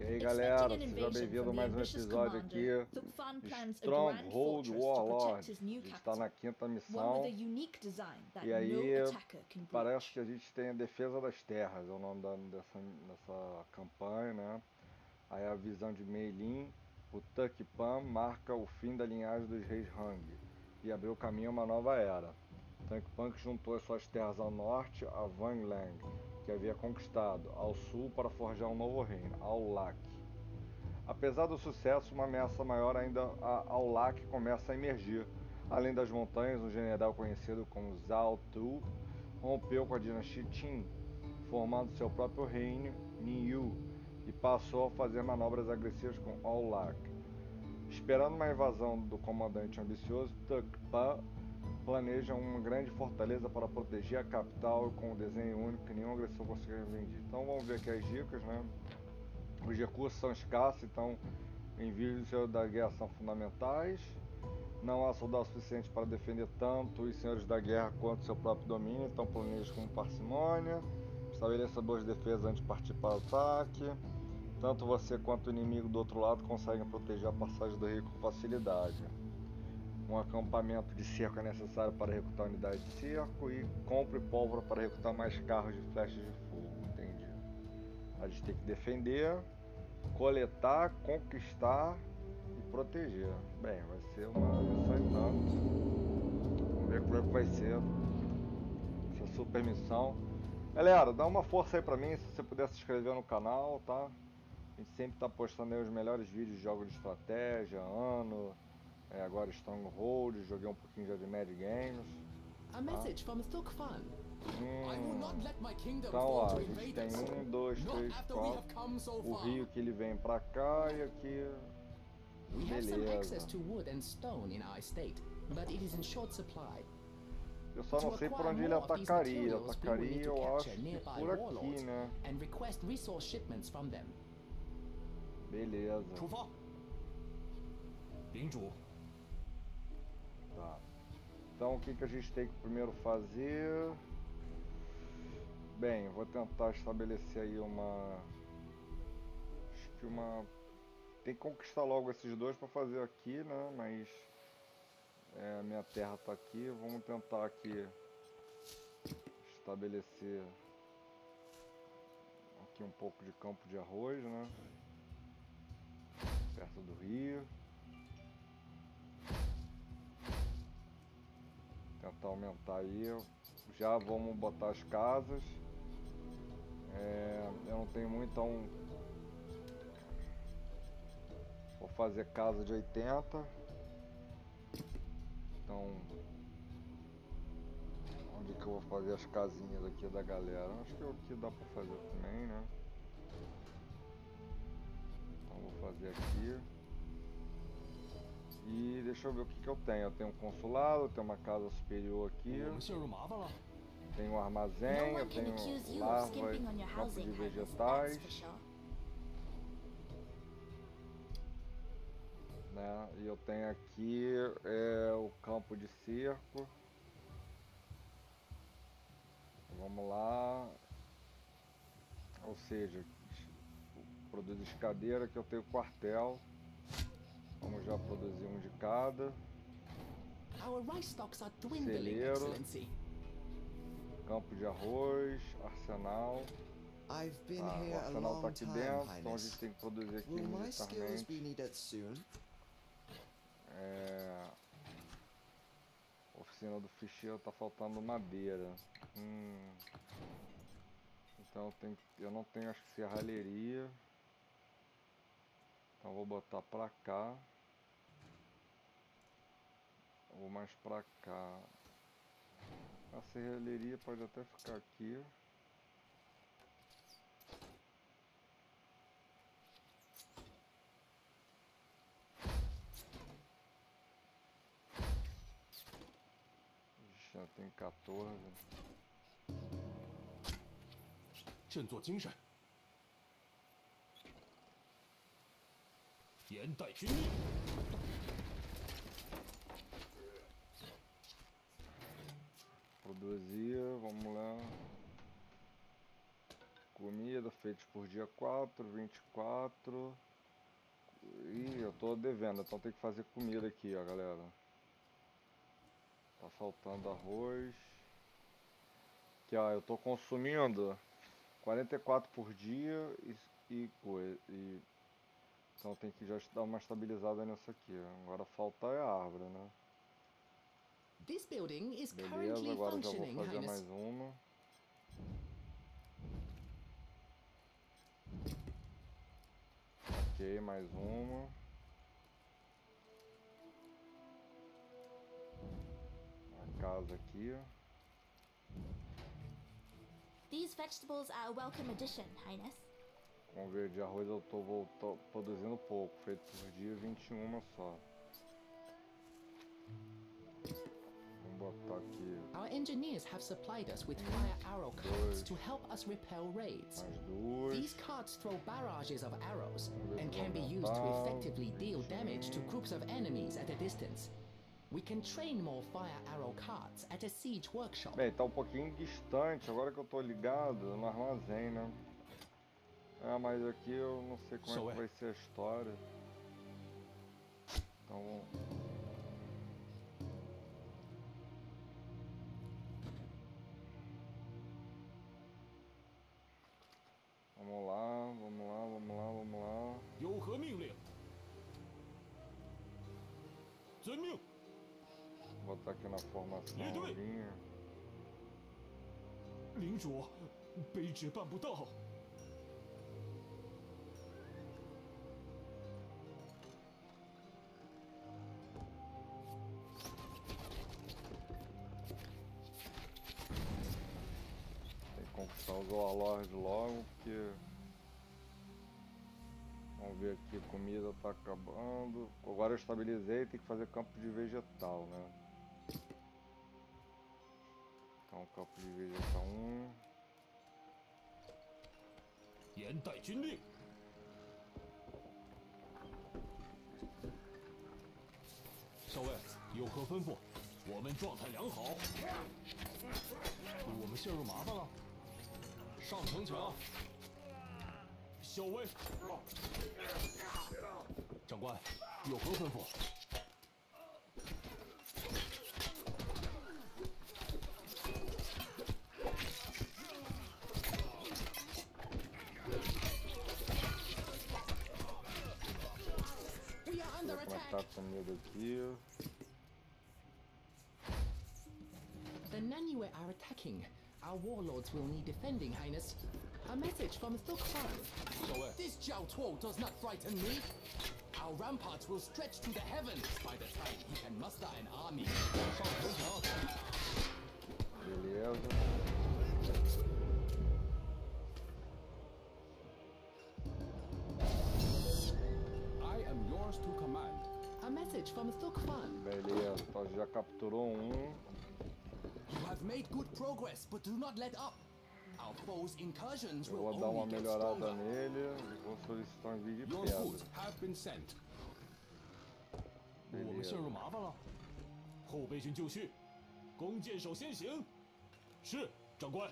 aí galera, seja bem-vindo a mais um episódio aqui de Stronghold Warlord. A gente está na quinta missão e aí parece que a gente tem a defesa das terras, é o nome dessa campanha, né? Aí a visão de Mei Lin, o Tuck Pan marca o fim da linhagem dos reis Hang e abriu caminho a uma nova era. Tuck Pan juntou as suas terras ao norte a Van Lang, que havia conquistado, ao sul para forjar um novo reino, Aulak. Apesar do sucesso, uma ameaça maior ainda a Aulak começa a emergir. Além das montanhas, um general conhecido como Zhao Tu rompeu com a dinastia Qin, formando seu próprio reino, Niyu, e passou a fazer manobras agressivas com Aulak. Esperando uma invasão do comandante ambicioso, Tuck Pan planeja uma grande fortaleza para proteger a capital com um desenho único que nenhum agressor conseguiu invadir. Então vamos ver aqui as dicas, né? Os recursos são escassos, então envios da guerra são fundamentais. Não há soldados suficientes para defender tanto os senhores da guerra quanto seu próprio domínio, então planeje com parcimônia. Estabeleça boas defesas antes de partir para o ataque. Tanto você quanto o inimigo do outro lado conseguem proteger a passagem do rio com facilidade. Um acampamento de cerco é necessário para recrutar unidades de cerco e compre pólvora para recrutar mais carros de flechas de fogo. Entendi. A gente tem que defender, coletar, conquistar e proteger. Bem, vai ser uma missão em tanto. Vamos ver como é que vai ser essa super missão. Galera, dá uma força aí pra mim, se você puder se inscrever no canal, tá? A gente sempre tá postando aí os melhores vídeos de jogos de estratégia, ano, agora Stronghold, joguei um pouquinho já de Mad Games. A message from Stuck Fan. Então ó, a gente tem 1, 2, 3, 4. O rio que ele vem pra cá e aqui. We have some access Beleza. to wood and stone in our estate, but it is in short supply. Eu só não sei por onde ele atacaria. Ele atacaria, eu acho que por aqui, né? And request resource shipments from them. Beleza. 出发。领主， Tá. Então o que a gente tem que primeiro fazer? Bem, eu vou tentar estabelecer aí uma... Acho que uma... Tem que conquistar logo esses dois para fazer aqui, né? Mas... a minha terra tá aqui. Vamos tentar aqui... Estabelecer... Aqui um pouco de campo de arroz, né? Perto do rio. Tentar aumentar aí. Já vamos botar as casas. Eu não tenho muito, então vou fazer casa de 80. Então onde que eu vou fazer as casinhas aqui da galera? Acho que aqui dá pra fazer também, né? Então vou fazer aqui. E deixa eu ver o que eu tenho. Eu tenho um consulado, eu tenho uma casa superior aqui. 我们陷入麻烦了。 Tenho um armazém, eu tenho larvas, campo de vegetais, né? E eu tenho aqui o campo de cerco. Vamos lá. Ou seja, produz escadeira, que eu tenho quartel. Vamos já produzir um de cada. Our rice stocks are dwindling, Celeiro. Excellency. Campo de arroz, arsenal. I've been O here a arsenal tá long aqui time, dentro, então a Highness. gente tem que produzir aqui Will my skills be militarmente. needed soon? Oficina do ficheiro, tá faltando madeira. Então eu não tenho, acho que serralheria. Então vou botar pra cá. Ou mais pra cá. A serralheria pode até ficar aqui. Já tem 14. 振作精神，严待军令。 Produzir, vamos lá. comida, feitos por dia 4, 24. Ih, eu tô devendo, então tem que fazer comida aqui, ó, galera. Tá faltando arroz. Aqui, ó, eu tô consumindo 44 por dia então tem que já dar uma estabilizada nisso aqui. Agora falta é a árvore, né? This building is Beleza, currently agora já vou functioning, fazer Highness. mais uma. Ok, mais uma. A casa aqui. These vegetables are a welcome addition, Highness. Com verde arroz eu tô produzindo pouco, feito por dia 21 só. Vamos botar aqui. Our engineers have supplied us with fire arrow carts to help us repel raids. Mais duas. These carts throw barrages of arrows and can be used to effectively deal damage to groups of enemies at a distance. We can train more fire arrow carts at a siege workshop. Bem, tá um pouquinho distante, agora que eu tô ligado no armazém, né? Ah, mas aqui eu não sei como é que vai ser a história. Então... Vamos lá, vamos lá, vamos lá, vamos lá. 有何命令？遵命。 Vou botar aqui na formação linha. 领主，卑职办不到。 Tem que conquistar os Warlords logo, porque... Vamos ver aqui, comida tá acabando. Agora eu estabilizei, tem que fazer campo de vegetal, né? Então, campo de vegetal 1. 严待军令。校尉有何吩咐？我们状态良好。我们陷入麻烦了。上城墙。校尉。长官，有何吩咐？ Tá comida aqui. The Nanyue are attacking. Our warlords will need defending, Highness. A message from Thuk Fan. This Jiao Tuo does not frighten me. Our ramparts will stretch to the heavens by the time he can muster an army. Beleza. I am yours to command. A message from Thuk Fan. Beleza, então já capturou um. You have made good progress, but do not let up. Our foes' incursions Eu will vou dar uma only get melhorada stronger. nele e vou solicitar um envio de Your pedra. goods have been sent. 我们陷入麻烦了。后备军就绪，弓箭手先行。是，长官。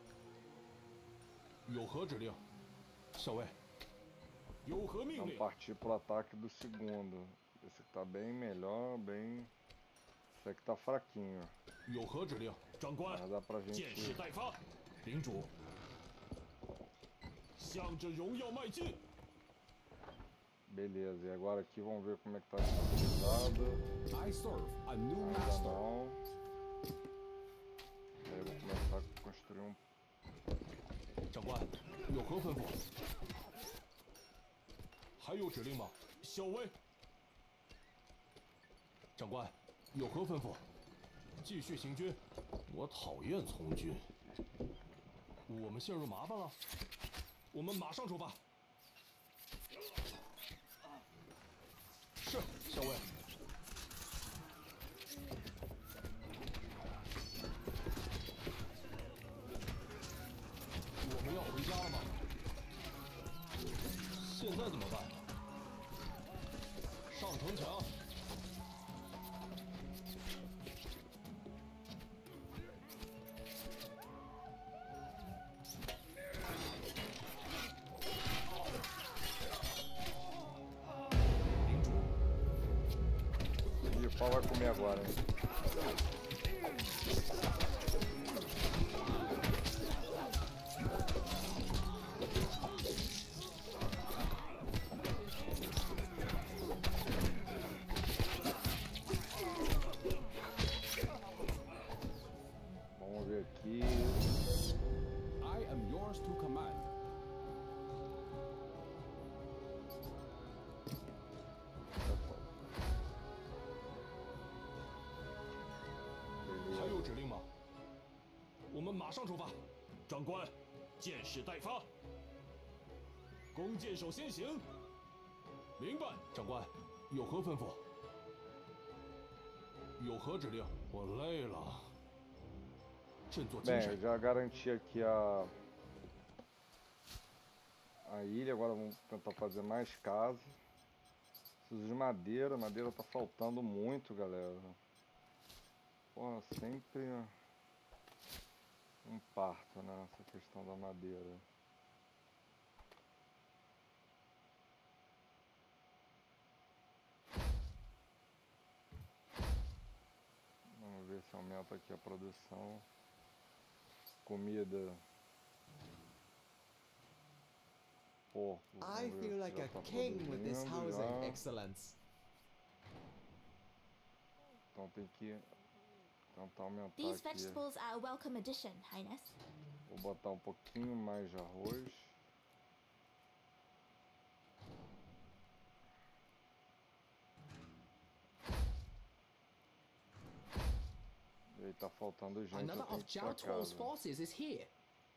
有何指令？校尉。有何命 Vamos 令？ partir pro ataque do segundo. Esse aqui tá bem melhor, bem... Esse aqui tá fraquinho. 有何指令？长官 Mas dá pra 箭士 gente... 待发。领主。向着荣耀迈进。 Beleza, e agora aqui vamos ver como é que tá estabilizado. I serve a new Ainda master. não. Aí eu vou começar a construir um... 长官，有何吩咐？还有指令吗？校尉。长官，有何吩咐？继续行军。我讨厌从军。我们陷入麻烦了。我们马上出发。是，校尉。我们要回家了吗？现在怎么办？上城墙。 pau vai comer agora, hein? Vamos ver aqui. I am yours to command. 长官，箭矢待发，弓箭手先行。明白，长官，有何吩咐？有何指令？我累了。振作精神。 Bem, já garanti aqui a ilha. Agora vamos tentar fazer mais casas. Preciso de madeira. Madeira tá faltando muito, galera. Porra, sempre um parto, né? Essa questão da madeira. Vamos ver se aumenta aqui a produção. Comida. Porco. I feel like a king with this housing, Excellence. Então tem que tentar aumentar These aqui. vegetables are a welcome addition, Highness. Vou botar um pouquinho mais de arroz. E aí tá faltando gente. Another of Zhao Tuo's forces is here.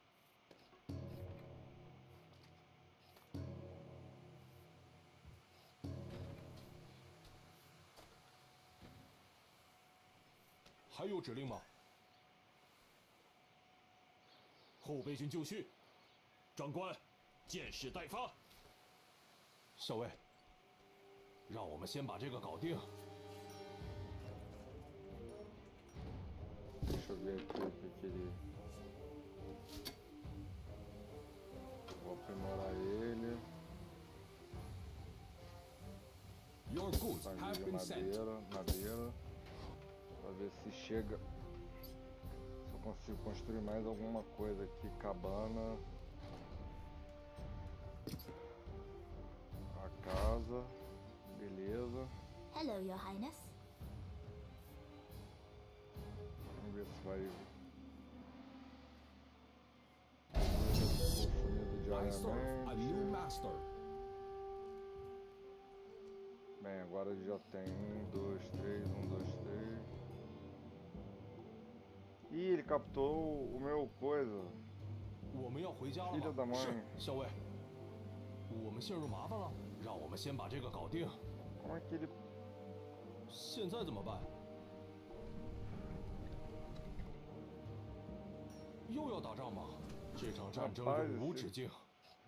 还有指令吗？后备军就绪。长官，箭矢待发。校尉，让我们先把这个搞定。 Deixa eu ver aqui o que ele... Vou aprimorar ele. Your goods have been sent. Madeira. Pra ver se chega... Se eu consigo construir mais alguma coisa aqui. Cabana. A casa. Beleza. Hello, Your Highness. Vamos ver se vai consumido I serve a new diariamente. master. Bem, agora já tem 1, 2, 3, 1, 2, 3. Ih, ele captou o meu coisa. 我们要回家了 Filha 吗？ da mãe. 是，校尉。我们陷入麻烦了，让我们先把这个搞定。 Como é que ele... 现在怎么办？ 又要打仗吗？这场战争永无止境。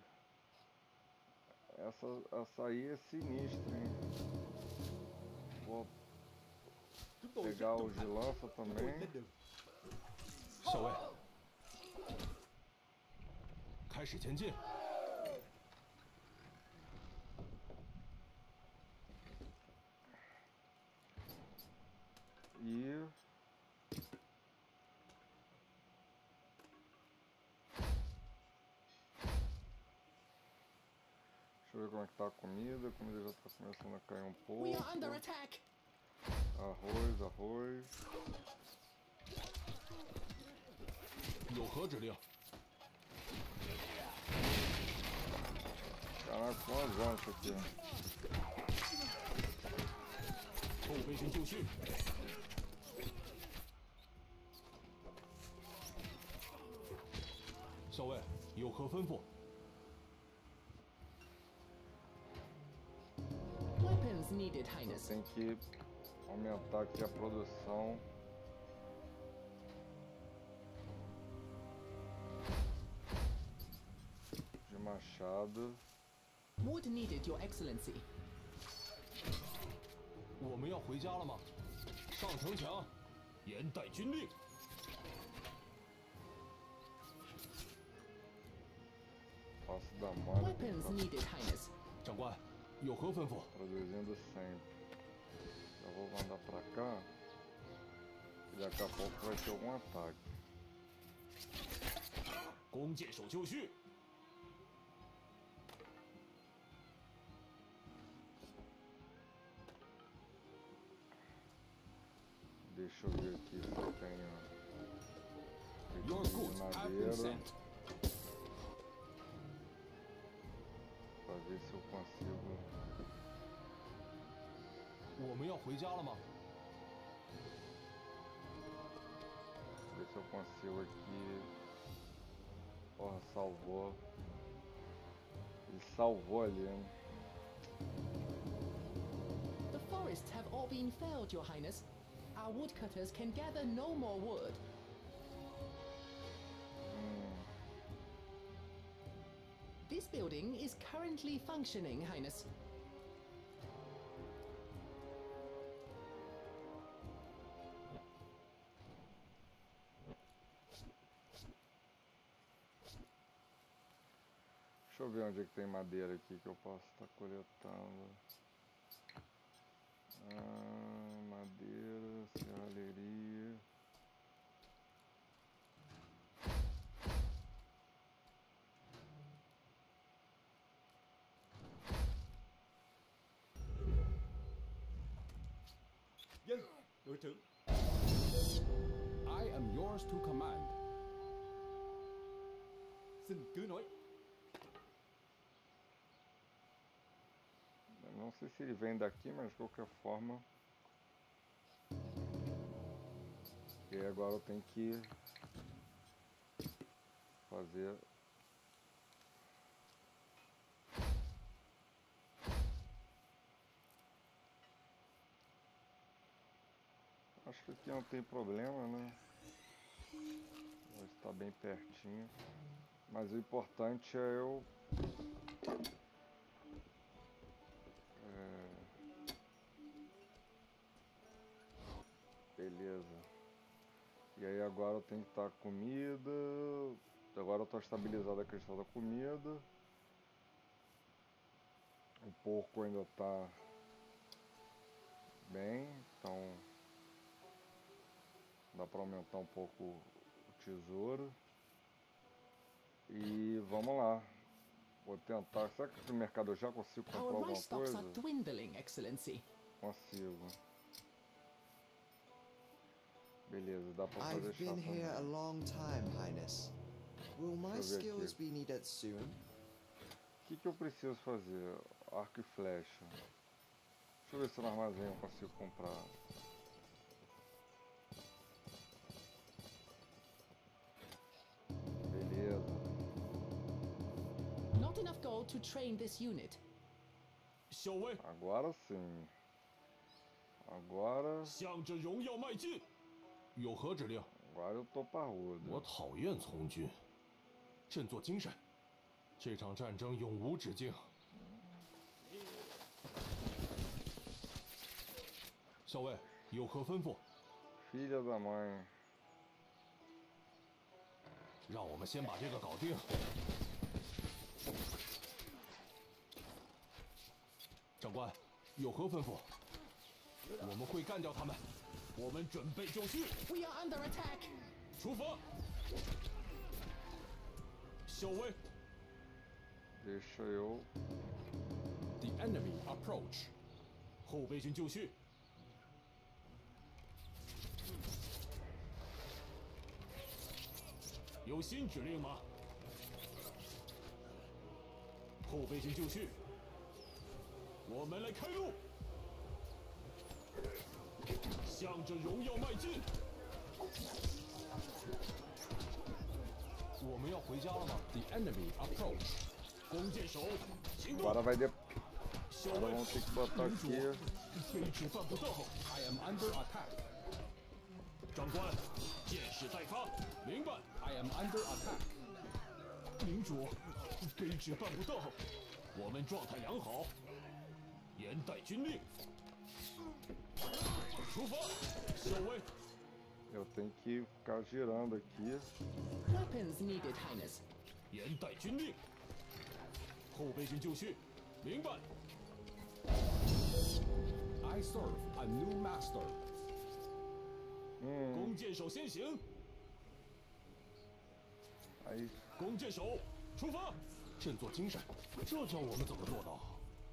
Essa aí é sinistra, hein? Vou pegar o de lança também. 校尉，开始前进。 E... Deixa eu ver como é que tá a comida. A comida já tá começando a cair um pouco. We are under attack. Arroz, arroz. 有何指令？ Caraca, com avanço aqui. 后备军就绪。校尉，有何吩咐？ Weapons needed, Highness. Tem que aumentar aqui a produção. De machado. Wood needed, Your Excellency. 我们要回家了吗？上城墙，严带军令。 Posso dar mole. Weapons needed, Highness. 长官，有何吩咐？ Produzindo sempre. Já vou mandar pra cá. E daqui a pouco vai ter algum ataque. 弓箭手就绪。 Deixa eu ver aqui se eu tenho madeira. Pra ver se eu consigo. 我们要回家了吗？ Ver se eu consigo aqui. Porra, salvou. Ele salvou ali, né? The forests have all been felled, Your Highness. Our woodcutters can gather no more wood. This building is currently functioning, Highness. Deixa eu ver onde é que tem madeira aqui que eu posso estar coletando. Madeira, serralheria. Dân, đội trưởng. I am yours to command. Xin cứ nói. Eu não sei se ele vem daqui, mas de qualquer forma. E aí agora eu tenho que fazer. Acho que aqui não tem problema, né? Vai estar bem pertinho. Mas o importante é eu. Beleza. E aí agora eu tenho que estar com comida. Agora eu estou estabilizado a questão da comida. O porco ainda está bem, então dá para aumentar um pouco o tesouro. E vamos lá. Vou tentar. Será que no mercado eu já consigo comprar Our alguma rice stocks coisa? are dwindling, Excellency. Consigo. Beleza, dá pra fazer I've chá been here a também. long time, Highness. Will my Deixa eu ver skills aqui. be needed soon? O que eu preciso fazer? Arco e flecha. Deixa eu ver se no armazém eu consigo comprar. Beleza. Not enough gold to train this unit. 小薇， Agora sim. Agora 向着荣耀迈进。有何指令？ Agora eu tô parrudo. 我讨厌从军，振作精神，这场战争永无止境。校尉，有何吩咐？ Filha da mãe. 让我们先把这个搞定。长官，有何吩咐？我们会干掉他们。我们准备就绪， We are under attack. 出发。校尉， Deixa eu. The enemy approach. 后备军就绪。有新指令吗？后备军就绪。我们来开路，向着荣耀迈进。我们要回家了吗？ The enemy approach. 弓箭手，行动！ Agora vai de... 校 Agora 尉， vamos ter que botar 民主 aqui. 卑职办不到。 I am under attack. 长官，箭矢待发。明白。 I am under attack. 领主，卑职办不到。我们状态良好，严待军令。出发，校尉。 Eu tenho que ficar girando aqui. Weapons needed, Highness. 严待军令。后备军就绪，明白。 I serve a new master. 弓箭手先行。 Aí. 弓箭手出发，振作精神，这叫我们怎么做到？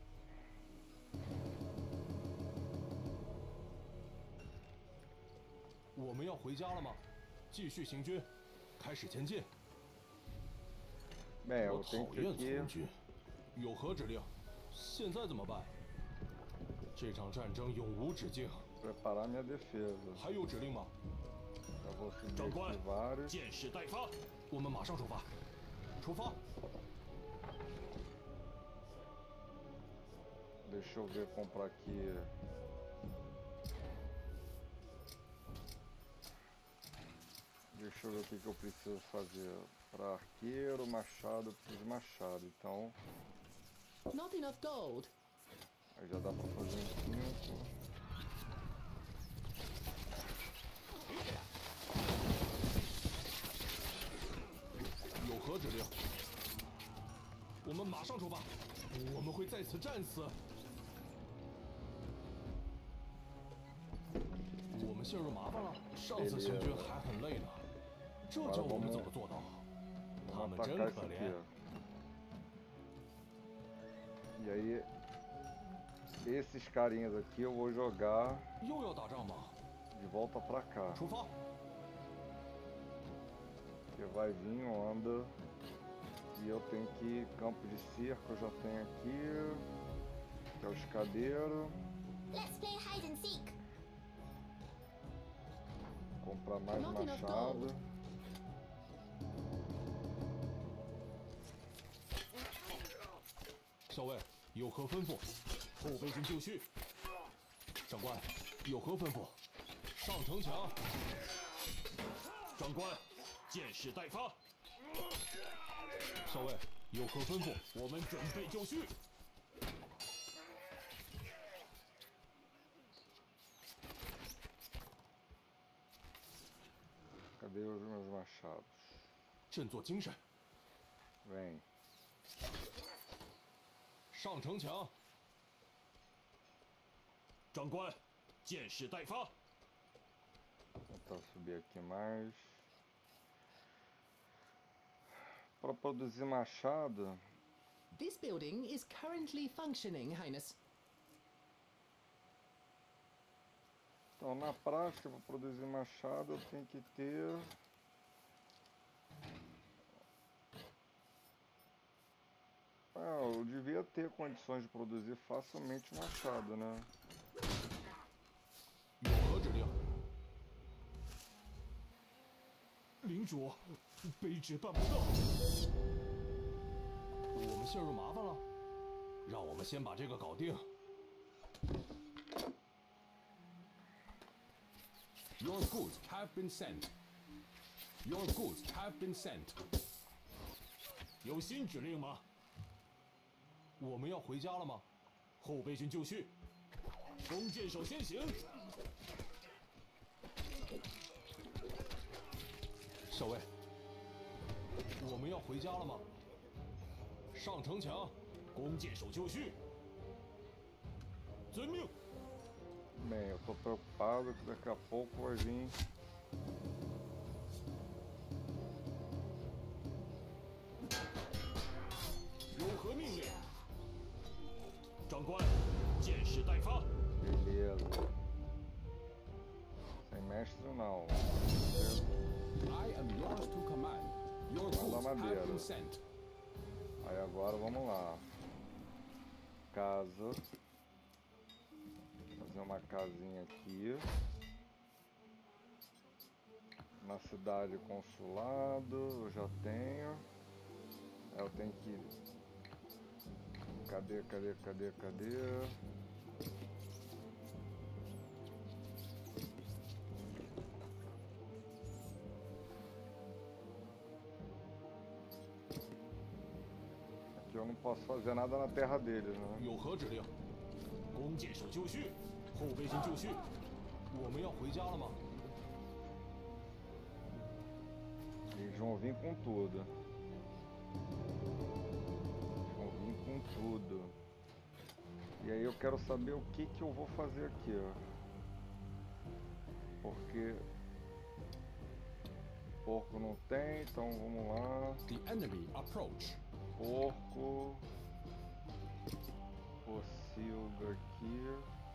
我们要回家了吗？继续行军，开始前进。我讨厌从军，有何指令？现在怎么办？这场战争永无止境。 Preparar minha defesa. 还有指令吗？长官，箭矢待发，我们马上出发。出发。 Deixa eu ver comprar aqui. Deixa eu ver o que eu preciso fazer. Para arqueiro, machado, eu preciso de machado. Então. Not enough gold. Aí já dá para fazer um 5. 有何指令？我们马上出发，我们会在此战死。我们陷入麻烦了，上次行军还很累呢，这叫我们怎么做到？他们真可怜。 E aí, esses carinhas aqui eu vou jogar 又要打仗吗？ de volta pra cá. 出发。 Que vai vir onda. E eu tenho que ir campo de cerco, eu já tenho aqui. Que é o escadeiro. Let's play hide and seek. Comprar mais machado. Xiao 有何吩咐？后备军就绪。长官，有何吩咐？上城墙。长官，箭矢待发。少尉，有何吩咐？我们准备就绪。 Cadê os meus machados? 振作精神。 Vem. 上城墙。长官，箭矢待发。 Vou tentar subir aqui mais. Para produzir machado. This building is currently functioning, Highness. Então, na prática, para produzir machado, eu tenho que ter... eu devia ter condições de produzir facilmente machado, né? 有何指令？领主，卑职办不到。我们陷入麻烦了，让我们先把这个搞定。 Your goods have been sent. Your goods have been sent. 有新指令吗？我们要回家了吗？后备军就绪。弓箭手先行。少尉，我们要回家了吗？上城墙，弓箭手就绪。遵命。 Bem, eu tô preocupado que daqui a pouco vai vir. Beleza. Sem mestre não. I am yours to command. Your goods have been sent. Aí agora vamos lá. Casa. Fazer uma casinha aqui. Na cidade consulado, eu já tenho. Eu tenho que... Cadê? Aqui eu não posso fazer nada na terra deles, né? 有何指令？弓箭手就绪，后备军就绪。我们要回家了吗？ Eles vão vir com tudo. Vão vir com tudo. E aí eu quero saber o que eu vou fazer aqui, ó. Porque porco não tem, então vamos lá. The enemy approach. Porco. Pocilga aqui.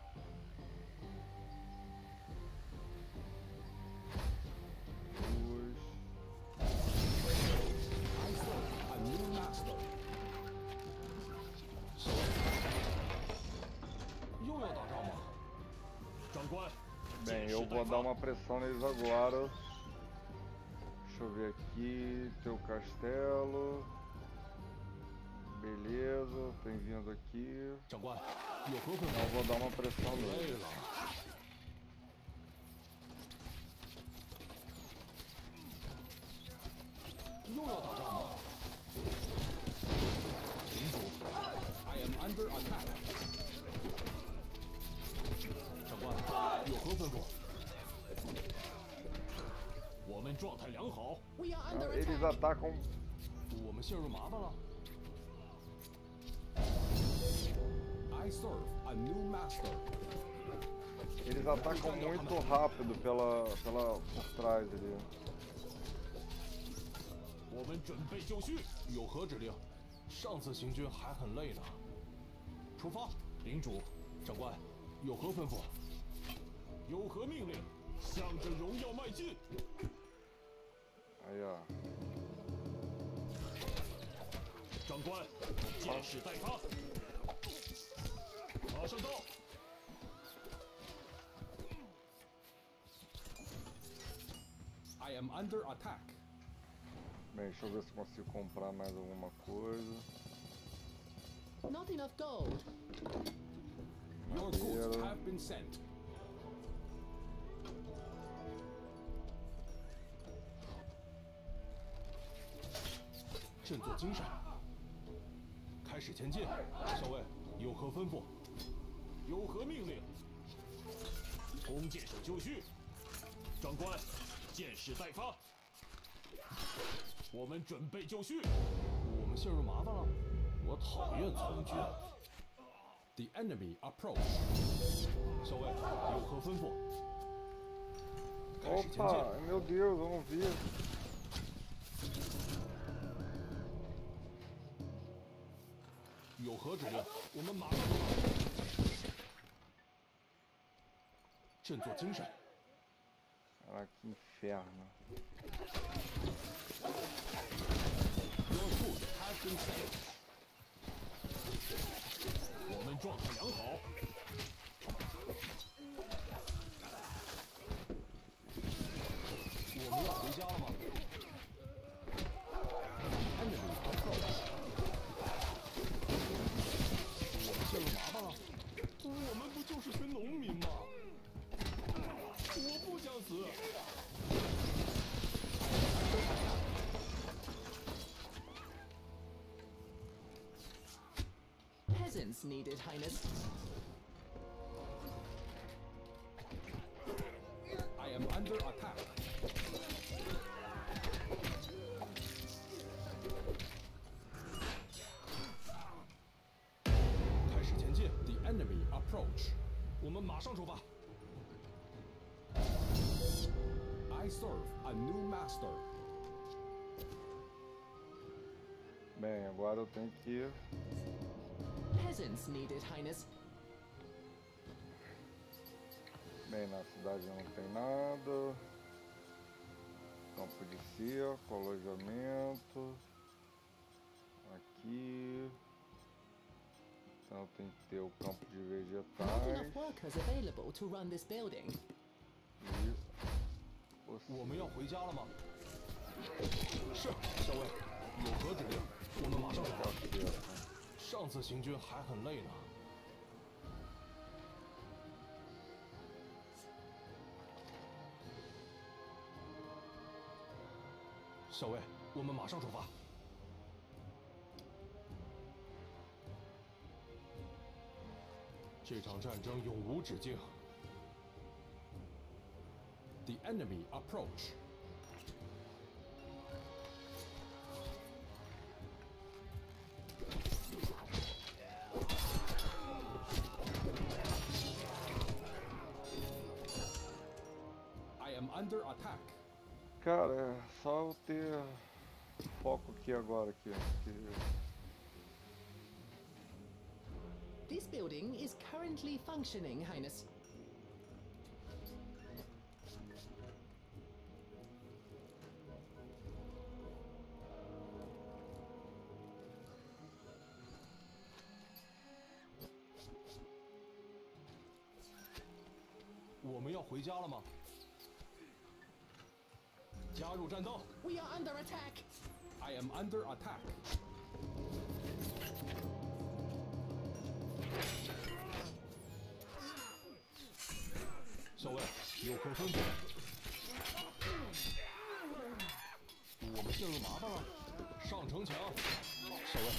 Bem, eu vou dar uma pressão neles agora. Deixa eu ver aqui. Teu castelo. Beleza, tem vindo aqui. Então eu vou dar uma pressão neles. I am under attack. Eles atacam. I serve a new master. Eles atacam muito rápido por trás ali. 我们准备就绪，有何指令？上次行军还很累呢。出发，领主，长官，有何吩咐？有何命令？向着荣耀迈进。 哎呀！ 长官，箭矢待发，马上到。 I am under attack. Bem, deixa eu ver se consigo comprar mais alguma coisa. Not enough gold. Your goods have been sent. "振作精神，开始前进。校尉，有何吩咐？有何命令？弓箭手就绪。长官，箭矢待发。我们准备就绪。我们陷入麻烦了。我讨厌从军。 The enemy approach. 校尉，有何吩咐？开始前进。 Opa, meu Deus, eu não vi. 有何指令？我们马上就来。振作精神。 Ah, que inferno. Your goods have been sent. 我们状态良好。我们要回家了吗 Enemy approach. 我们陷入麻烦了。我们不就是群农民吗？我不想死。 Peasants needed, Highness. I am under attack. The enemy approach. 我们马上出发。 I serve a new master. Bem, agora eu tenho que ir. Peasants needed, Highness. Bem, na cidade não tem nada. Campo de cerco, alojamento. Aqui. Então tem que ter o campo de Not enough vegetais. workers available to run this building. E 我们要回家了吗？是，校尉，有何指令？我们马上出发。上次行军还很累呢。校尉，我们马上出发。这场战争永无止境。 The enemy approach. attack. Cara, é só eu ter foco aqui agora aqui. This building is currently functioning, Highness. 我们要回家了吗？加入战斗！ We are under attack. I am under attack. 校尉，有何吩咐？我们陷入麻烦了。上城墙！校尉，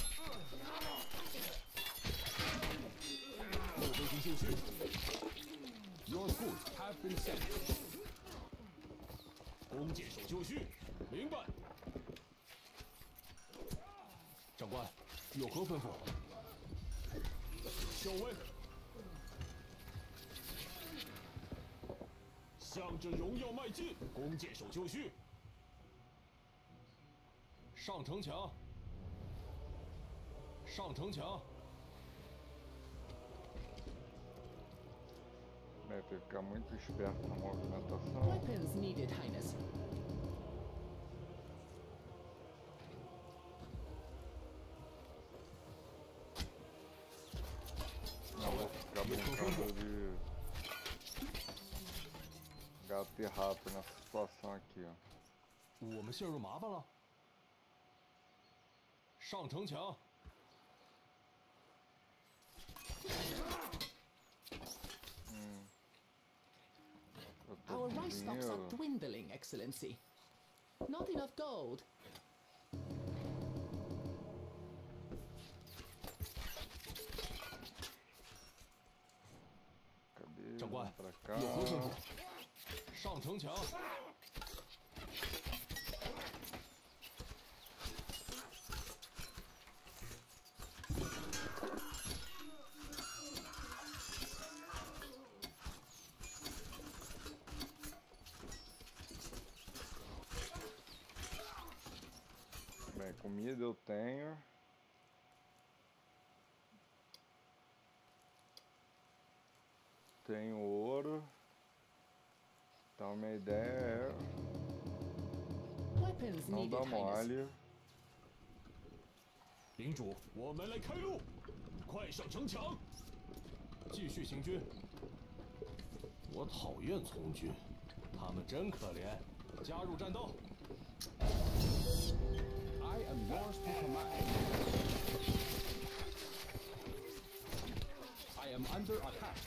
后备军就绪。 Your goods have been sent. 弓箭手就绪，明白。长官，有何吩咐？校尉，向着荣耀迈进，弓箭手就绪。上城墙！上城墙！ Tem que ficar muito esperto na movimentação. Weapons needed, Highness. Não vou ficar brincando de gato e rato nessa situação aqui, ó. 我们陷入麻烦了。上城墙！ Our rice stocks are dwindling, Excellency. Not enough gold. Cadê? 长官， Pra cá. 有何吩咐？上城墙！ Bem, comida eu tenho. Tenho ouro. Então minha ideia é Weapons não needed, dar Highness. mole. 领主，我们来开路，快上城墙！继续行军。我讨厌从军，他们真可怜。加入战斗！ I am yours to command. I am under attack.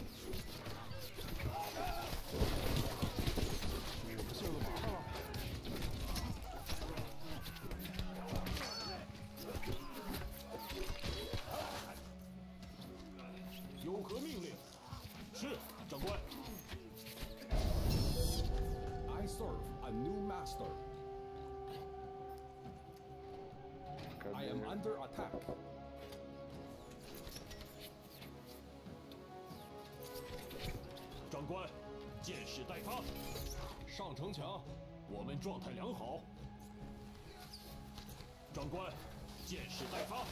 我们陷入麻烦了。有何命令？是，长官。 I serve a new master. I am under attack. 长官，箭矢待发，上城墙，我们状态良好。长官，箭矢待发。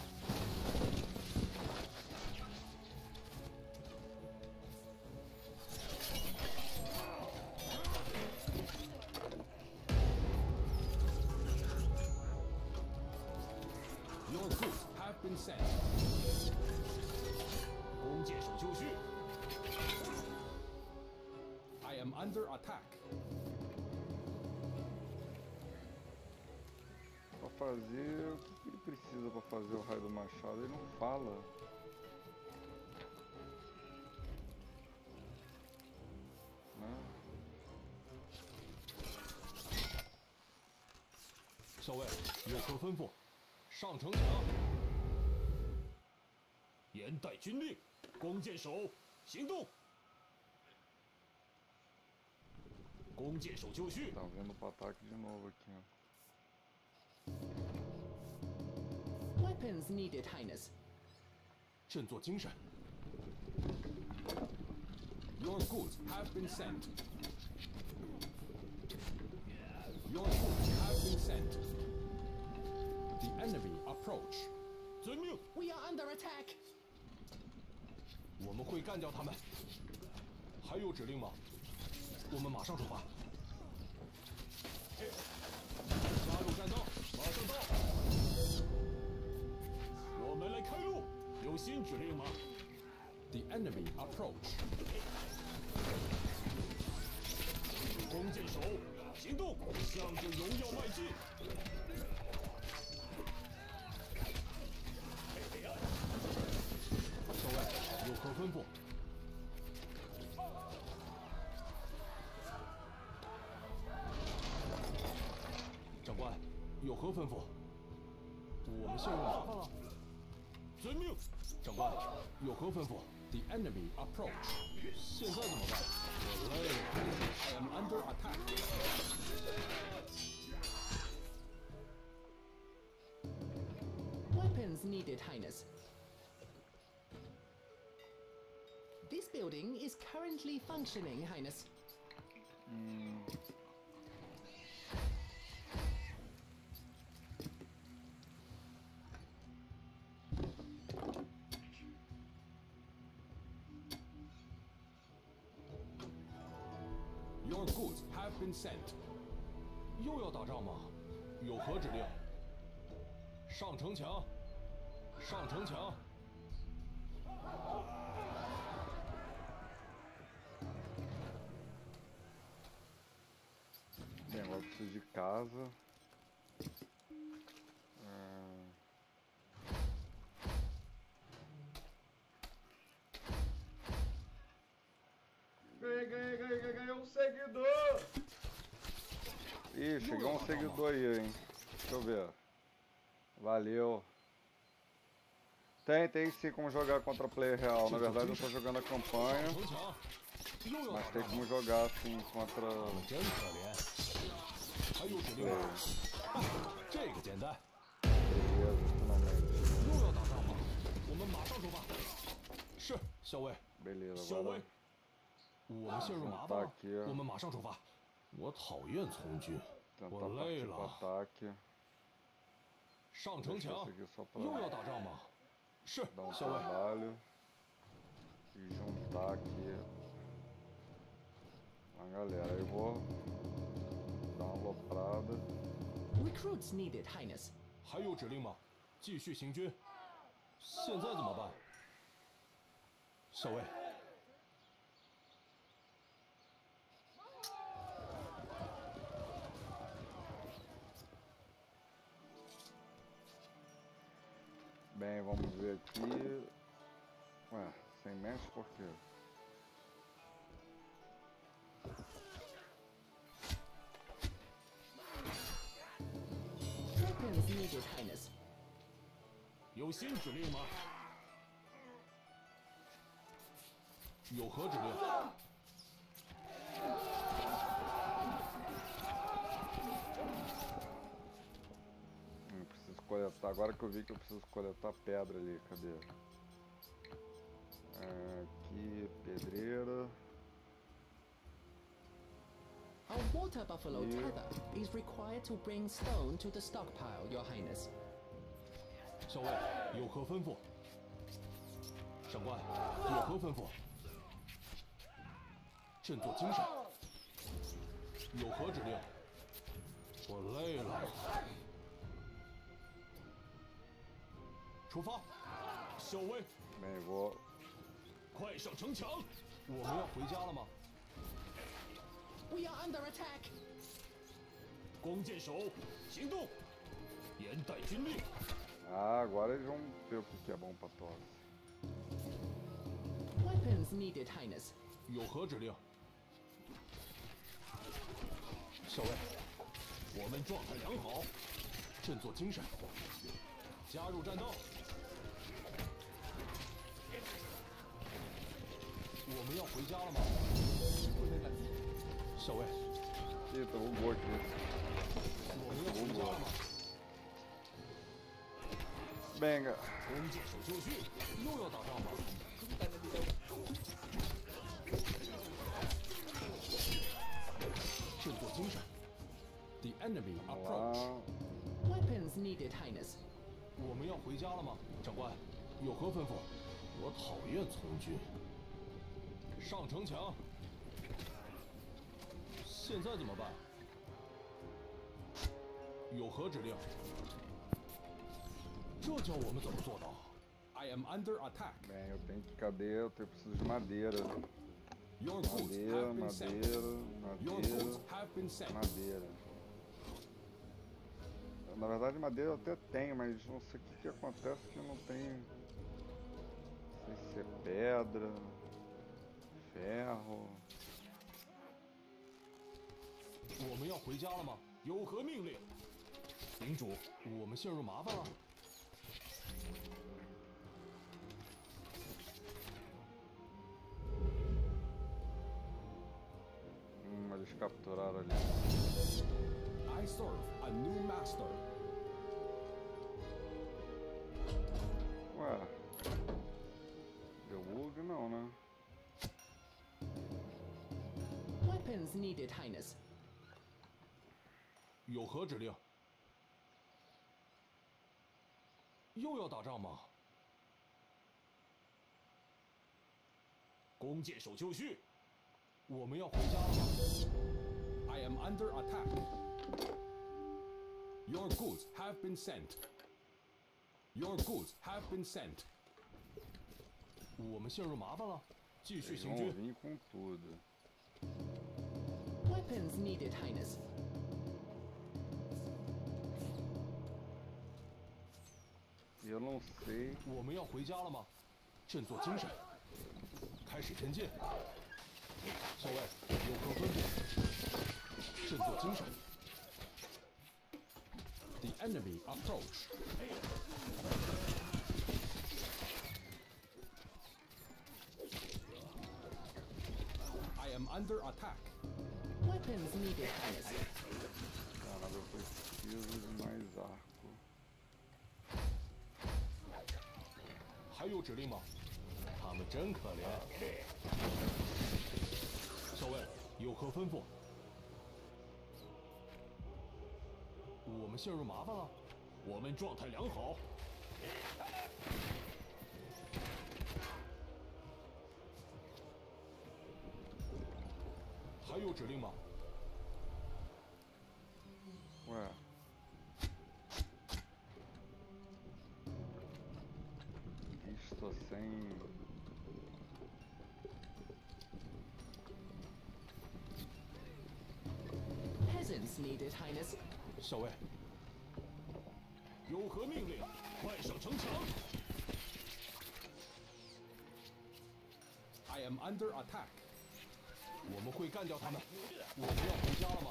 Your goods have been sent. 弓箭手就绪。 I am under attack. Pra fazer. O que ele precisa pra fazer o raio do machado? Ele não fala. Né? 校尉，有何吩咐？上城墙！严带军令，弓箭手行动！弓箭手就绪。 Tá vendo pro ataque de novo aqui, ó. Weapons needed, Highness. 振作精神。 Your goods have been sent. Your troops have been sent. The enemy approach. 遵命。 We are under attack. 我们会干掉他们。还有指令吗？我们马上出发。加入战斗，马上到。我们来开路。有新指令吗 The enemy approach. 弓箭手，行动，向着荣耀迈进。少尉，有何吩咐？长官，有何吩咐？我们陷入麻烦了。遵命。长官，有何吩咐 The enemy approach. 现在怎么办？我累了。 I am under attack. Weapons needed, Highness. This building is currently functioning, Highness. Your goods have been sent. 又要打仗吗？有何指令？上城墙！上城墙！ Bem, agora eu preciso de casa. Ganhei um seguidor! Ih, chegou um seguidor aí, hein? Deixa eu ver. Valeu. Tem sim como jogar contra player real. Na verdade eu tô jogando a campanha. Mas tem como jogar assim contra... Beleza, finalmente. Beleza, agora... 我们陷入麻烦了，我们马上出发。我讨厌从军，我累了。上城墙，又要打仗吗？是，校尉。 E juntar aqui a galera. Eu vou dar uma aloprada. Recruits needed, Highness. 还有指令吗？继续行军。现在怎么办？校尉。 Bem, vamos ver aqui. Ué, sem mexe por quê? Weapons needed, Highness. 有新指令吗？有何指令？ Coletar. Agora que eu vi que eu preciso coletar pedra ali, cadê? Aqui, pedreira. A water buffalo tether is required to bring stone to the stockpile, Your Highness. 校尉，有何吩咐？长官，有何吩咐？振作精神。有何指令？我累了。 出发，校尉。 美国。 快上城墙！我们要回家了吗 ？We are under attack. 弓箭手，行动！严带军令。 Ah, agora eles vão ver o que é bom pra tosse. Weapons needed, Highness. 有何指令？校尉，我们状态良好，振作精神，加入战斗。 我们要回家了吗？校尉， Ih, tô o gol aqui. 我们要回家了吗 Benga. 弓箭手就绪，又要打仗吗？振作精神。 The needed, Highness. 我们要回家了吗，长官？有何吩咐？我讨厌从军。上城墙。现在怎么办？有何指令？这叫我们怎么做到 I am under attack. Bem, eu tenho que... Cadê? Eu preciso de madeira. Your goods have been sent. Your goods have been sent. Madeira. Na verdade, madeira eu até tenho, mas não sei o que acontece que eu não tenho. Não sei se é pedra, ferro. 我们要回家了吗？有何命令？领主，我们陷入麻烦了。 Eles capturaram ali. I serve a new master. Ué. Deu bug não, né? Weapons needed, Highness. 有何指令？又要打仗吗？弓箭手就绪。我们要回家了吗？ I am under attack. Your goods have been sent. Your goods have been sent. 我们陷入麻烦了，继续行军。 Vim com tudo. Weapons needed, Highness. eu não sei. 我们要回家了吗？振作精神，开始前进。校尉，有何吩咐？振作精神。 The enemy approach. I am under attack. Weapons needed, Highness. Caramba, eu preciso de mais arco. 还有指令吗？他们真可怜。校尉，有何吩咐？我们陷入麻烦了。我们状态良好。还有指令吗？ Ué. Estou sem. Peasants needed, Highness. 校尉，有何命令？快上城墙！ I am under attack. 我们会干掉他们。我们要回家了吗？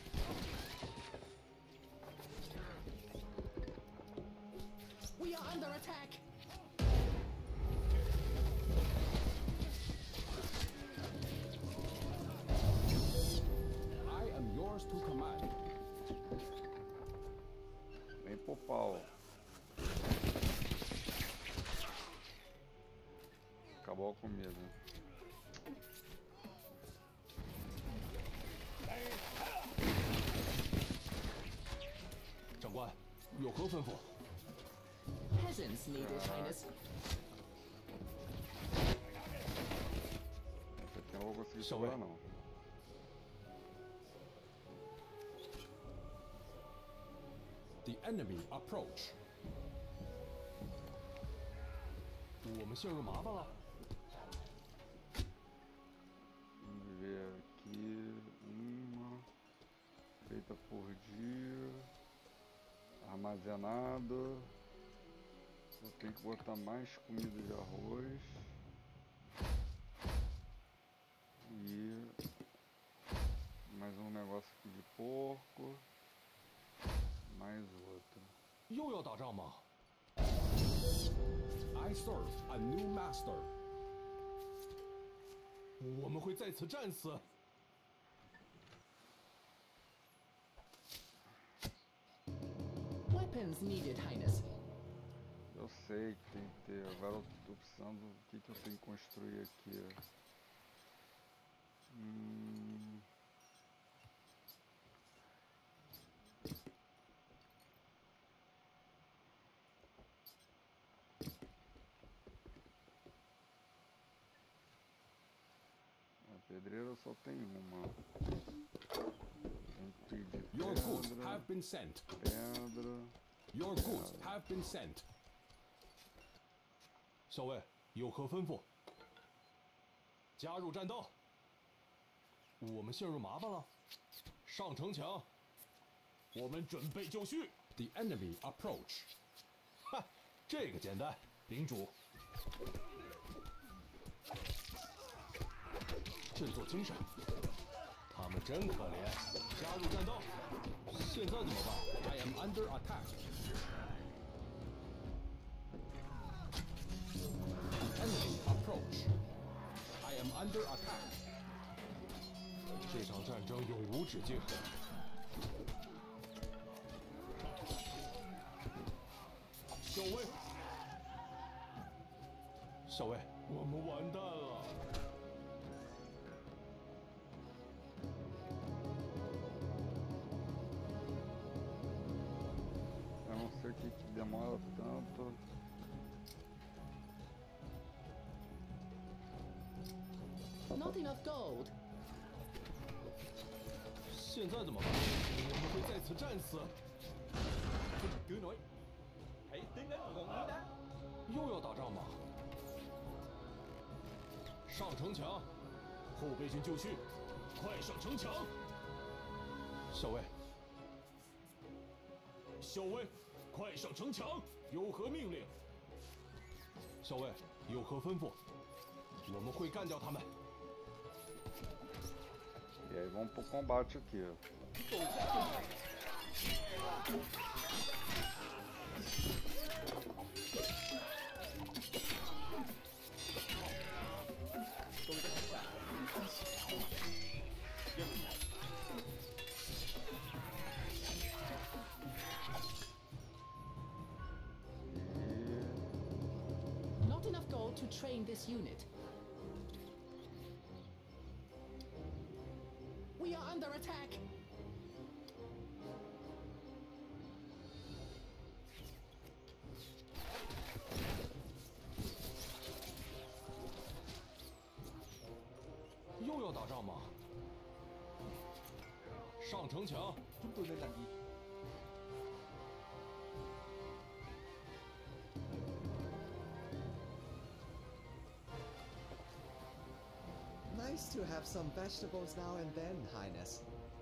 We are under attack. I am yours to command. Nem pro pau. Acabou comigo. 长官，有何吩咐？ Peasants needed, Highness. Esse aqui eu não vou conseguir segurar, não. The enemy approach. 我们陷入麻烦了。 Vamos ver aqui. Uma. Feita por dia. Armazenado. Eu tenho que botar mais comida de arroz. E mais um negócio aqui de porco. Mais outro. 又要打仗吗？ I serve a new master. 我们会在此战死。 Weapons needed, Highness. Eu sei que tem que ter. Agora eu tô precisando. O que eu tenho que construir aqui? Pedreira só tem uma. Tem que pedir Your goods have been sent. pedra. Your goods have been sent. 校尉有何吩咐？加入战斗。我们陷入麻烦了。上城墙。我们准备就绪。 The enemy approach. 哈，这个简单，领主。振作精神。他们真可怜。加入战斗。现在怎么办 I am under attack. The enemy approach. I am under attack. 这场战争永无止境。校尉，校尉，我们完蛋了。 Eu não sei o que demora tanto. Not enough gold. 现在怎么办？我们会在此战死。 Cứ nói, hãy tiến đến ngọn núi đá. 又要打仗吗？上城墙，后备军就绪，快上城墙！校尉，校尉，快上城墙！有何命令？校尉，有何吩咐？我们会干掉他们。 E aí vamos pro combate aqui, ó. Not enough gold to train this unit. We are under attack. 又要打仗吗？上城墙！ Chúng tôi nên làm gì? Nice to have some vegetables now and then, Highness.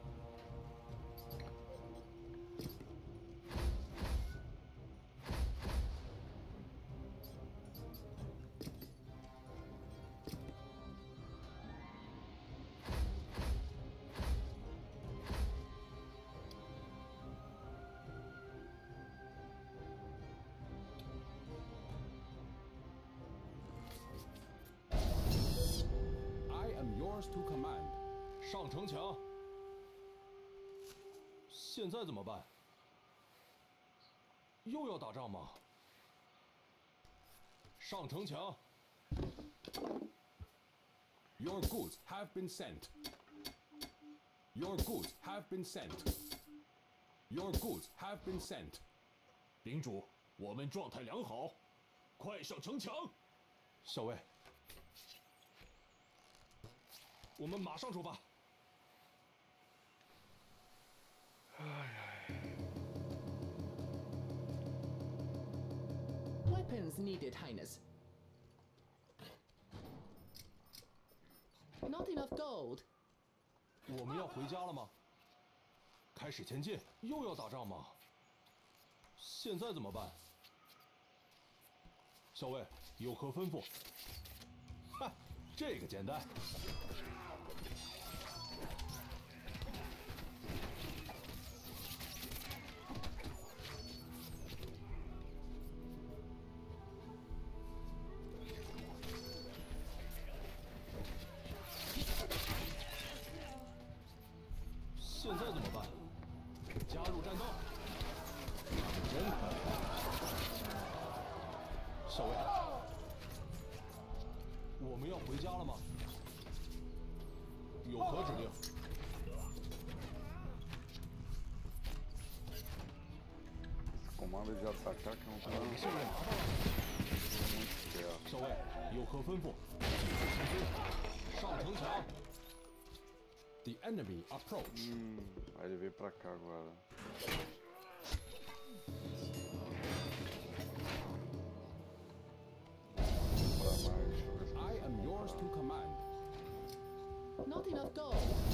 To command. 上城墙！现在怎么办？又要打仗吗？上城墙！ Your goods have been sent. Your goods have been sent. Your goods have been sent. 领主，我们状态良好，快上城墙！校尉，我们马上出发。 Weapons needed, Highness. Not enough gold. 我们要回家了吗？开始前进，又要打仗吗？现在怎么办？校尉有何吩咐？哈，这个简单。 现在怎么办？加入战斗！真可怜。校尉，我们要回家了吗？有何指令？ Comando de atacar que não tá muito 校尉有何吩咐？上城墙！ The enemy approach. Aí ele veio pra cá agora. I am yours to command. Not enough gold.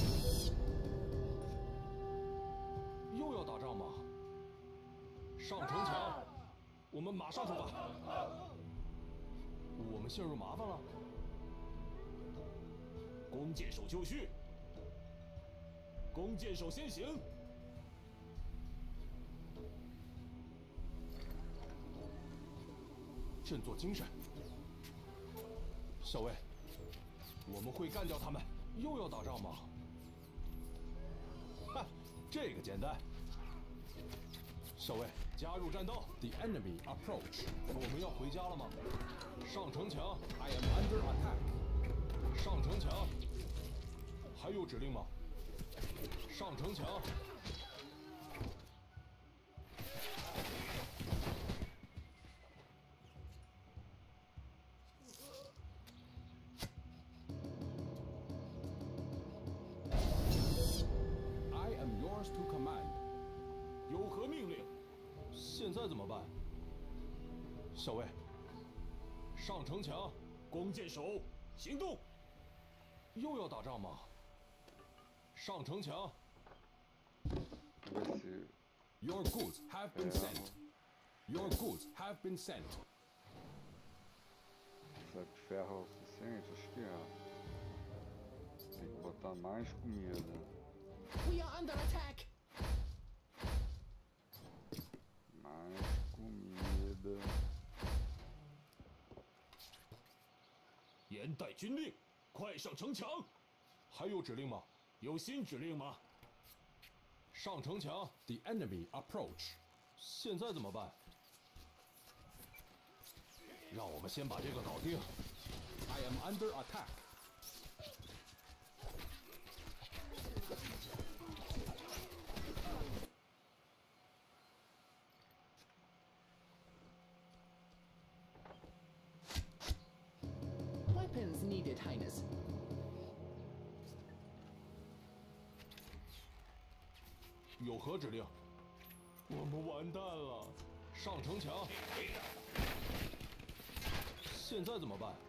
又要打仗吗？上城墙，我们马上出发。我们陷入麻烦了。弓箭手就绪，弓箭手先行。振作精神，小尉，我们会干掉他们。又要打仗吗？哈，这个简单。小尉，加入战斗。 The enemy approach. 我们要回家了吗？上城墙。 I am under attack. 上城墙。还有指令吗？上城墙。 I am yours to command. 有何命令？现在怎么办？小尉，上城墙，弓箭手行动。又要打仗吗？上城墙。 Ver se Your goods have been sent. Your goods have been sent. será que ferro é o suficiente? Acho que é. Tem que botar mais comida. We are under attack. Mais comida. 严带军令，快上城墙！还有指令吗？有新指令吗？上城墙。 The enemy approach. 现在怎么办？让我们先把这个搞定。 I am under attack. Weapons needed, Highness. 有何指令？我们完蛋了！上城墙。现在怎么办？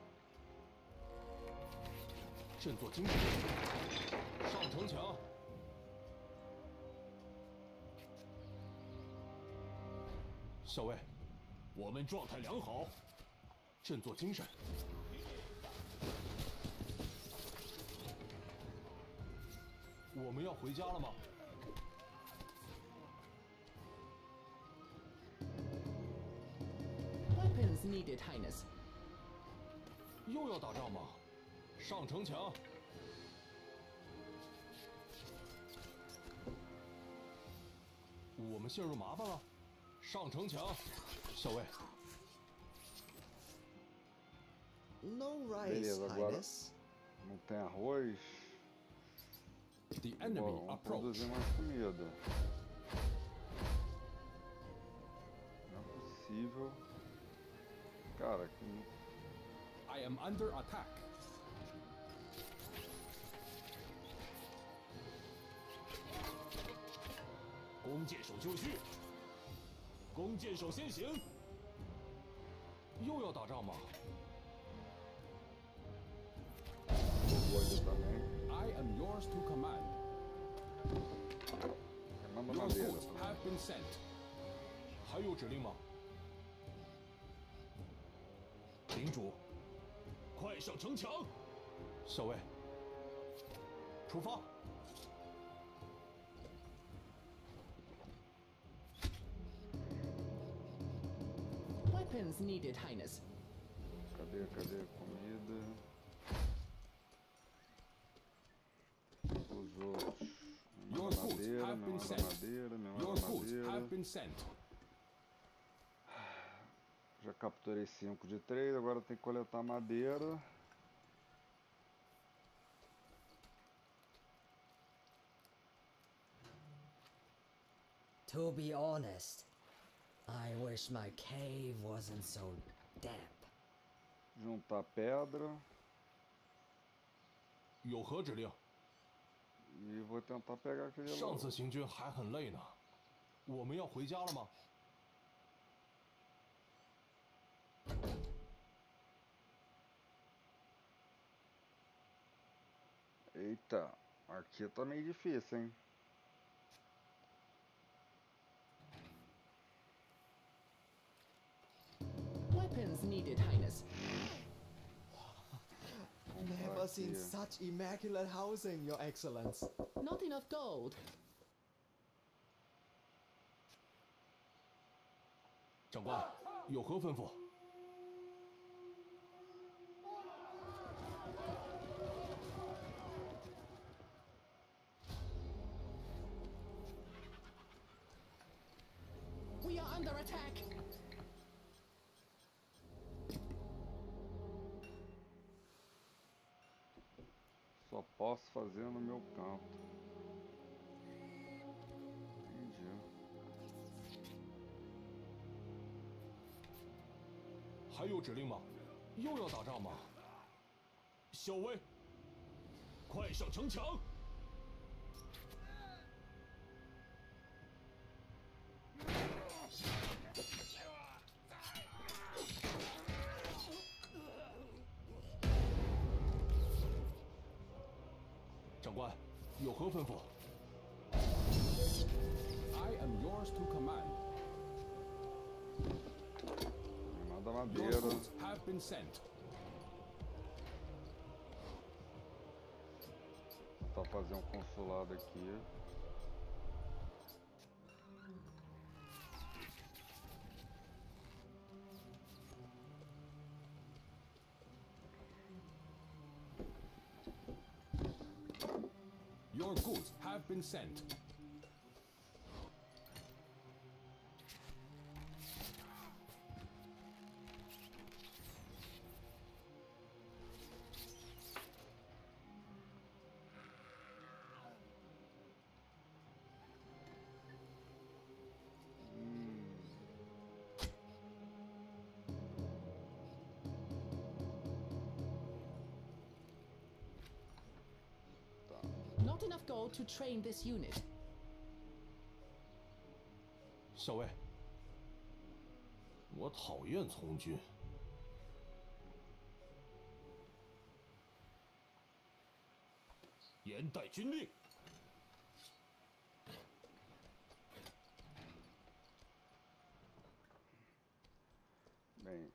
振作精神，上城墙。小尉，我们状态良好，振作精神。我们要回家了吗？ Weapons needed, Highness. 又要打仗吗？上城墙。我们陷入麻烦了。上城墙，小尉。 No rice, Beleza, agora Highness. não tem arroz. The enemy Vamos approach. produzir mais comida. Não é possível. Cara, que I am under attack. 弓箭手就绪，弓箭手先行。又要打仗吗？ vou ali também. I am yours to command. Manda Your madeira goods também. have been sent. 还有指令吗？领主，快上城墙！小尉，出发！ Weapons needed, Highness. Cadê a comida? Os outros. Me Your manda goods madeira, have me been manda sent. madeira, me Your manda goods madeira. have been sent. Já capturei 5 de 3, agora tem que coletar madeira. To be honest, I wish my cave wasn't so damp. Juntar pedra. 有何指令？ E vou tentar pegar aquele lá. 上次行军还很累呢，我们要回家了吗？ Eita, aqui tá meio difícil, hein? Weapons needed, Highness. Never seen such immaculate housing, Your Excellence. Not enough gold. 长官，有何吩咐？ We are under attack. Só posso fazer no meu canto. Entendi. 还有指令吗？又要打仗吗？小薇，快上城墙！ 长官，有何吩咐 I am yours to command. Manda Your madeira. goods have been sent. Tentar fazer um consulado aqui. Your goods have been sent. Not enough gold to train this unit. 小薇，我讨厌从军。严带军令。 Bem.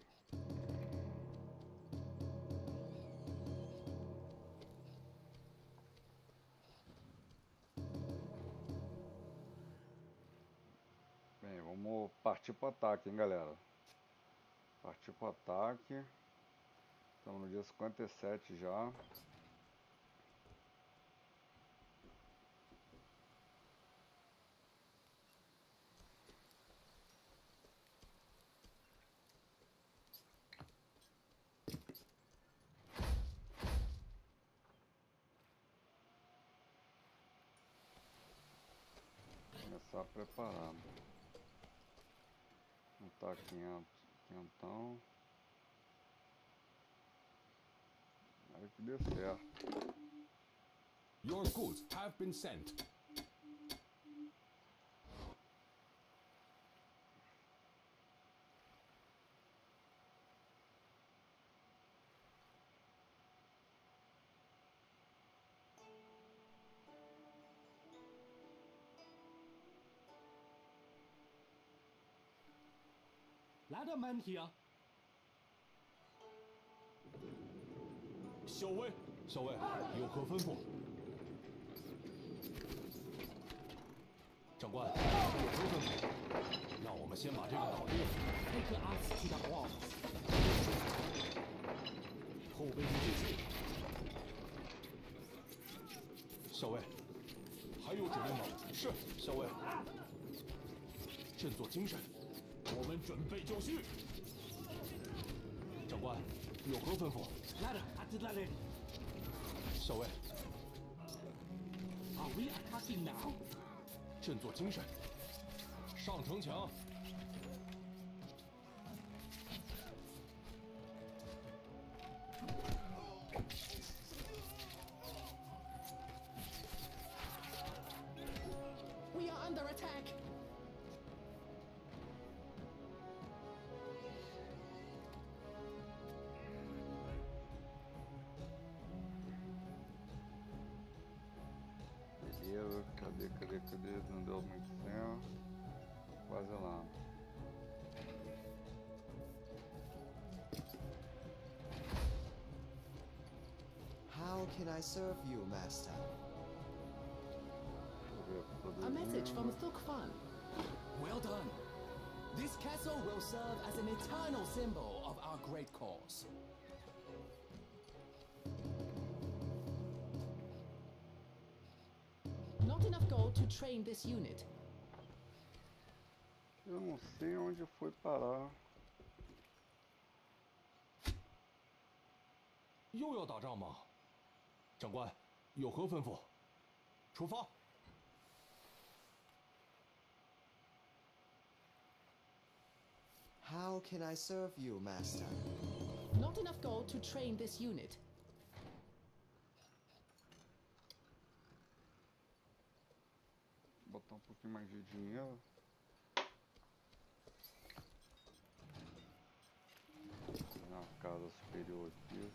Bem, vamos partir para o ataque, hein, galera? Partir para o ataque. Estamos no dia 57 já. Começar a preparar. Montar quentão. Espero que dê certo. Your goods have been sent. Ladderman here. 小薇，小薇，有何吩咐？长官，有何吩咐？让我们先把这个搞定。 Take your ass to the wall. 后备军继续。小薇，还有指令吗？是，小薇。振作精神，我们准备就绪。长官，有何吩咐？ Ladder, at the ladder. 小薇， Are we attacking now? 振作精神，上城墙。 Cadê? Não deu muito certo. Quase lá. How can I serve you, master? A message from Thuk Fan. Well done. This castle will serve as an eternal symbol of our great cause. Not enough gold to train this unit. Eu não sei onde foi parar. 又要打仗吗？长官，有何吩咐？出发。 How can I serve you, master? Not enough gold to train this unit. Botar um pouquinho mais de dinheiro. Na casa superior aqui.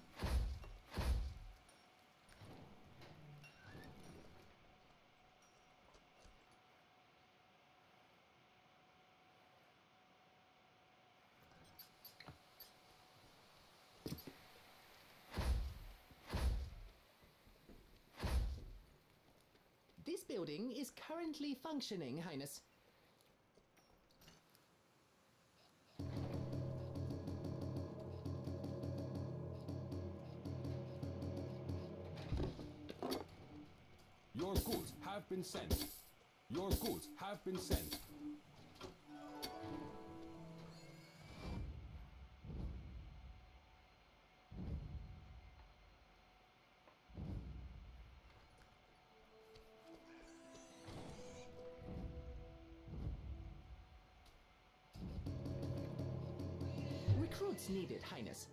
This building is currently functioning, Highness. Your goods have been sent. Your goods have been sent. Recruits needed, Highness.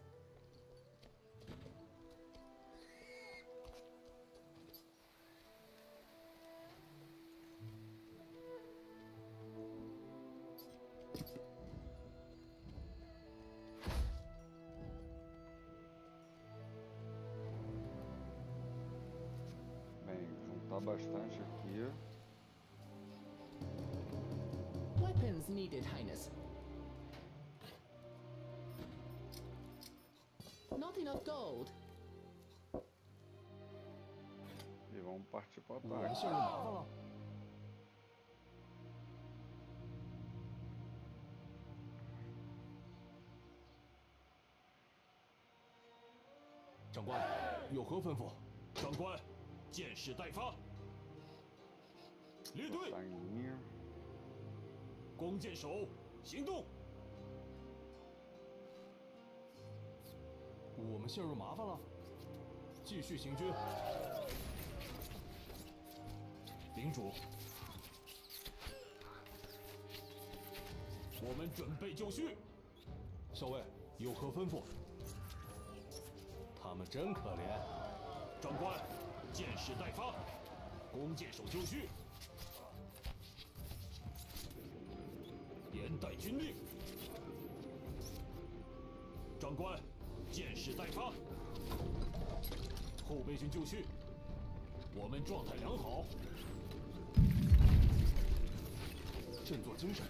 Bem, juntar bastante aqui. Weapons needed, Highness. Not enough gold. E vamos partir para o 我们 ataque. 陷入麻烦了。长官，有何吩咐？长官，箭矢待发。列队， Botar em linha. 弓箭手行动。我们陷入麻烦了，继续行军。领主，我们准备就绪。校尉，有何吩咐？他们真可怜。长官，箭矢待发，弓箭手就绪。严待军令。长官，箭矢待发。后备军就绪。我们状态良好。振作精神。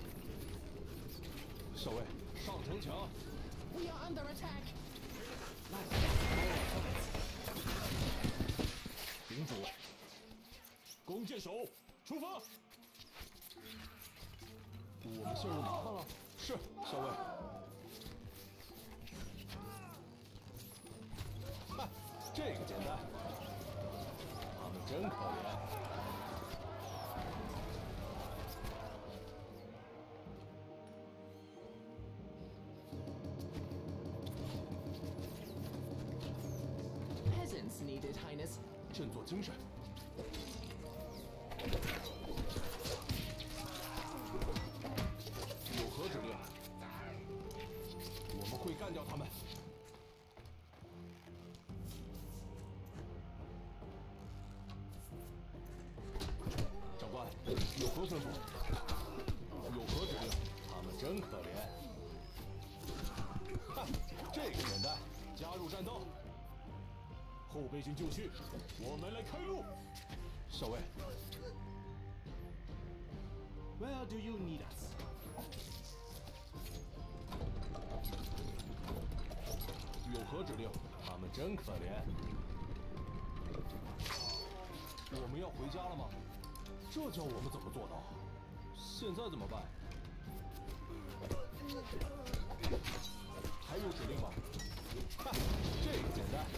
校尉，上城墙。 We are under attack. 领主，弓箭手出发。我们陷入麻烦了。是，校尉。哈，这个简单。他们真可怜。 Peasants needed, Highness. 振作精神。有何指令？我们会干掉他们。长官，有何吩咐？有何指令？他们真可怜。哈，这个简单，加入战斗。 后备军就绪，我们来开路。校尉， Where do you need us? 有何指令？他们真可怜。我们要回家了吗？这叫我们怎么做到？现在怎么办？还有指令吗？哈，这个简单。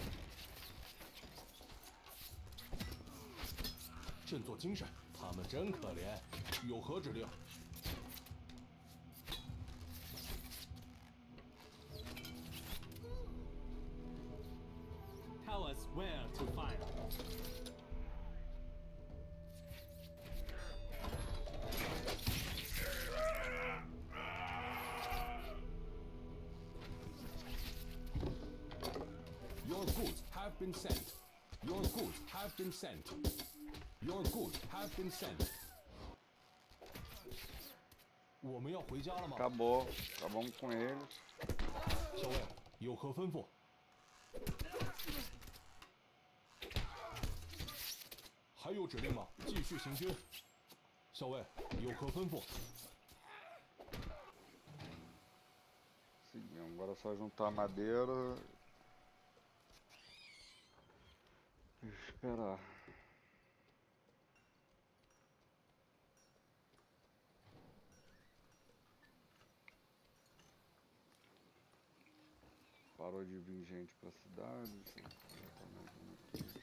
振作精神，他们真可怜。有何指令？ Tell us where to fire. Your goods have been sent. Your goods have been sent. Your goods have been sent. 我们要回家了吗？ Acabou. Acabamos com eles. 校尉，有何吩咐？ 还有指令吗？继续行军。校尉，有何吩咐？ Seguimos. Agora é só juntar a madeira. E esperar. Parou de vir gente pra cidade. Deixa eu botar mais um aqui.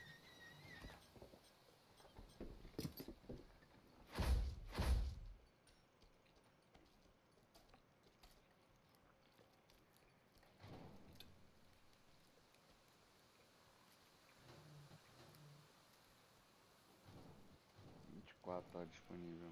Tá disponível.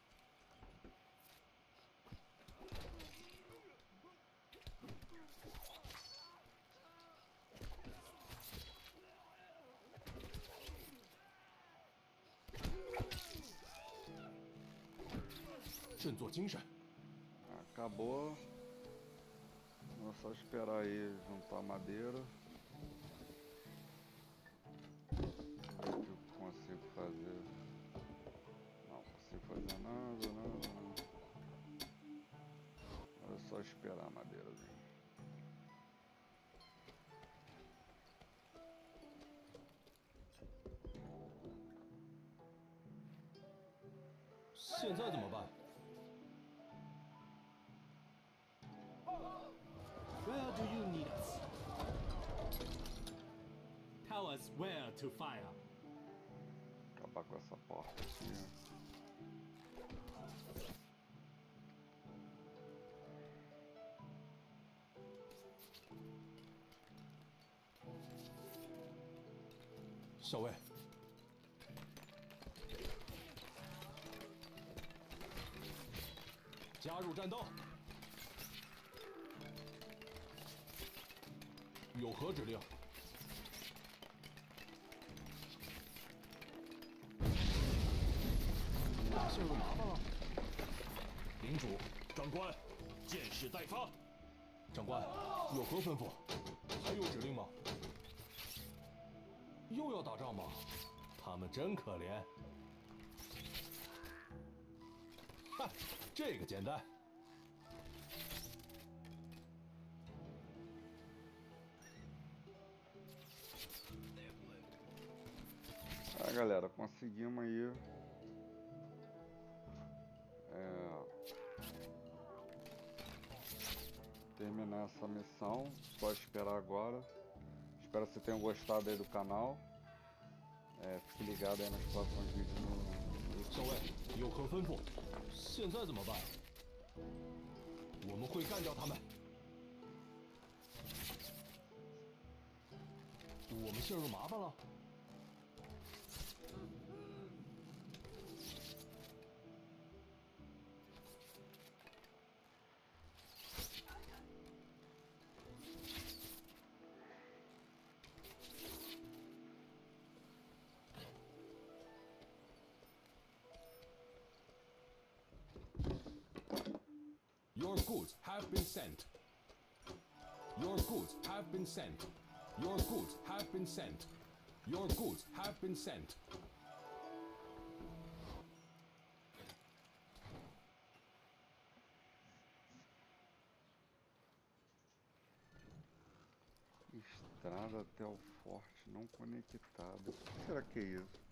Acabou. É só esperar aí juntar madeira. Ver o que eu consigo fazer. Não consigo fazer nada. Agora é só esperar a madeira vir. Agora怎么办？ Where do you need us? Tell us where to fire. Acabar com essa porta aqui. 校尉，加入战斗。有何指令？陷入麻烦了。领主，长官，箭矢待发。长官，有何吩咐？还有指令吗？又要打仗吗？他们真可怜。哈，这个简单。 Galera, conseguimos aí terminar essa missão. Só esperar agora. Espero que vocês tenham gostado aí do canal. Fique ligado aí nos próximos vídeos no YouTube. 校尉，有何吩咐？现在怎么办？我们会干掉他们。我们陷入麻烦了。 Your goods have been sent. Your goods have been sent. Your goods have been sent. Your goods have been sent. Entrada até o forte não conectado. O que será que é isso?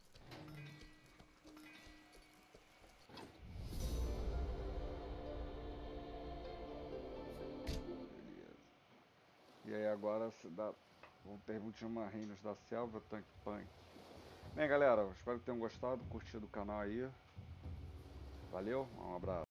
Beleza. E aí agora se dá. Vamos perguntar uma Reinos da Selva, Tank Punk. Bem, galera, espero que tenham gostado, curtido o canal aí. Valeu, um abraço.